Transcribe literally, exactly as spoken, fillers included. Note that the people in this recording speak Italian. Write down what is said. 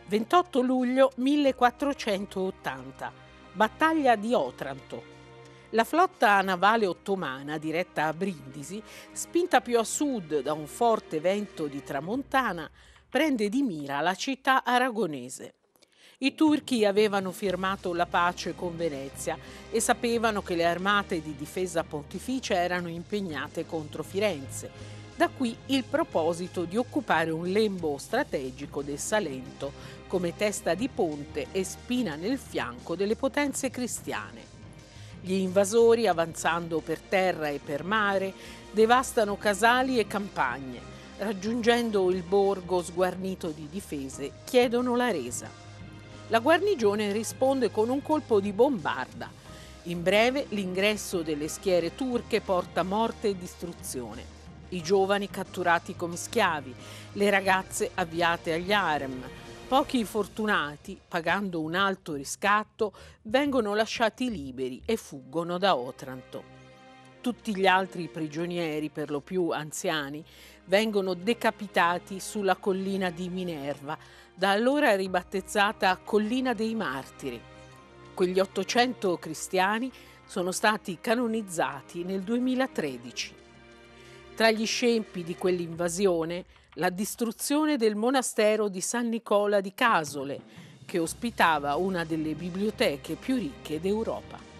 ventotto luglio millequattrocentottanta, battaglia di Otranto. La flotta navale ottomana, diretta a Brindisi, spinta più a sud da un forte vento di tramontana, prende di mira la città aragonese. I turchi avevano firmato la pace con Venezia e sapevano che le armate di difesa pontificia erano impegnate contro Firenze. Da qui il proposito di occupare un lembo strategico del Salento come testa di ponte e spina nel fianco delle potenze cristiane. Gli invasori, avanzando per terra e per mare, devastano casali e campagne. Raggiungendo il borgo sguarnito di difese, chiedono la resa. La guarnigione risponde con un colpo di bombarda. In breve, l'ingresso delle schiere turche porta morte e distruzione. I giovani catturati come schiavi, le ragazze avviate agli harem. Pochi fortunati, pagando un alto riscatto, vengono lasciati liberi e fuggono da Otranto. Tutti gli altri prigionieri, per lo più anziani, vengono decapitati sulla collina di Minerva, da allora ribattezzata Collina dei Martiri. Quegli ottocento cristiani sono stati canonizzati nel duemilatredici. Tra gli scempi di quell'invasione, la distruzione del monastero di San Nicola di Casole, che ospitava una delle biblioteche più ricche d'Europa.